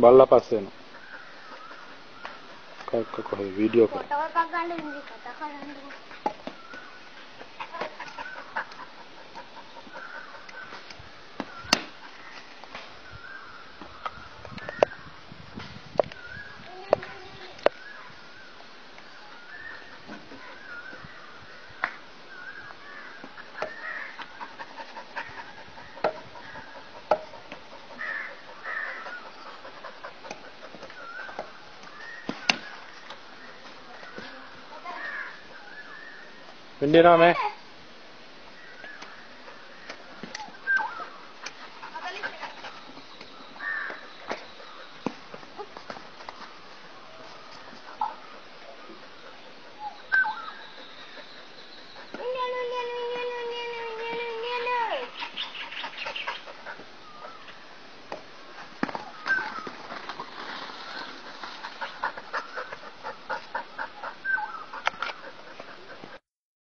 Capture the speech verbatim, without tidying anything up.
බල්ලා පස්සේ එනවා. කක්ක කොහෙද වීඩියෝ කරා. ෆොටෝ එකක් ගන්න ඉන්නේ කතා කරන්නේ. Pindah nama.